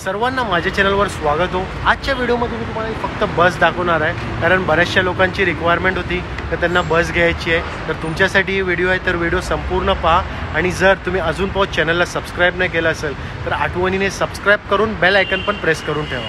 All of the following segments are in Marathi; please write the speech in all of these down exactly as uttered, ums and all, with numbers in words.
सर्वांना माझ्या चॅनलवर स्वागत हो। आजच्या व्हिडिओमध्ये मी तुम्हाला फक्त बस दाखवणार आहे, कारण बऱ्याचशा लोकांची रिक्वायरमेंट होती तर त्यांना बस घ्यायची आहे। तर तुमच्यासाठी ही व्हिडिओ आहे, तर व्हिडिओ संपूर्ण पहा। आणि जर तुम्ही अजून पाहू चॅनलला सबस्क्राईब नाही केलं असेल तर आठवणीने सबस्क्राईब करून बेल आयकन पण प्रेस करून ठेवा।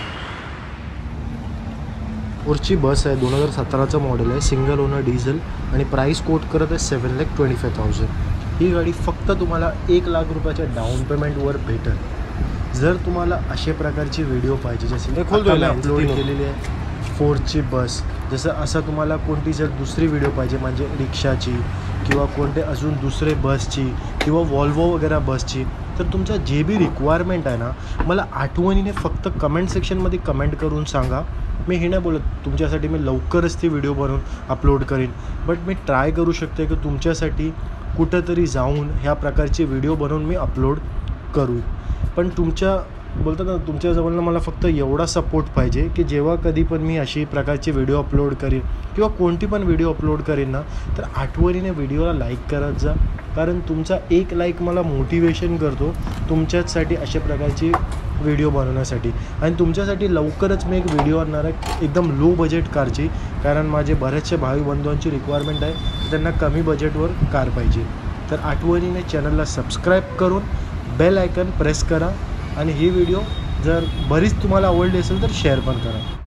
पुढची बस आहे, दोन हजार सतराचं मॉडेल आहे, सिंगल ओनर डिझेल आणि प्राइस कोट करत आहे seven lakh twenty five thousand. ही गाडी फक्त तुम्हाला एक लाख रुपयाच्या डाऊन पेमेंटवर भेटेल। जर तुम्हाला अशा प्रकारची व्हिडिओ पाहिजे, जसे मी अपलोड केलेली आहे फोर्डची बस, जसं असं तुम्हाला कोणती जर दुसरी व्हिडिओ पाहिजे म्हणजे रिक्षाची किंवा कोणते अजून दुसरे बसची किंवा वॉल्वो वगैरे बसची, तर तुमच्या जे बी रिक्वायरमेंट आहे ना, मला आठवणीने फक्त कमेंट सेक्शनमध्ये कमेंट करून सांगा। मी हे नाही बोलत तुमच्यासाठी मी लवकरच ती व्हिडिओ बनवून अपलोड करीन, बट मी ट्राय करू शकते की तुमच्यासाठी कुठंतरी जाऊन ह्या प्रकारचे व्हिडिओ बनवून मी अपलोड करू। पण तुमच्या बोलतात ना, तुमच्याजवळनं मला फक्त एवढा सपोर्ट पाहिजे की जेव्हा कधी पण मी अशी प्रकारची व्हिडिओ अपलोड करीन किंवा कोणती पण व्हिडिओ अपलोड करीन ना, तर आठवणीने व्हिडिओला लाईक करत जा, कारण तुमचा एक लाईक मला मोटिवेशन करतो तुमच्यासाठी अशा प्रकारची व्हिडिओ बनवण्यासाठी। आणि तुमच्यासाठी लवकरच मी एक व्हिडिओ आणणार आहे एकदम लो बजेट कारची, कारण माझे बऱ्याचशा भावी बंधूंची रिक्वायरमेंट आहे, त्यांना कमी बजेटवर कार पाहिजे। तर आठवणीने चॅनलला सबस्क्राईब करून बेल आयकन प्रेस करा आणि ही व्हिडिओ जर बरीच तुम्हाला आवडली असेल तर शेअर पण करा।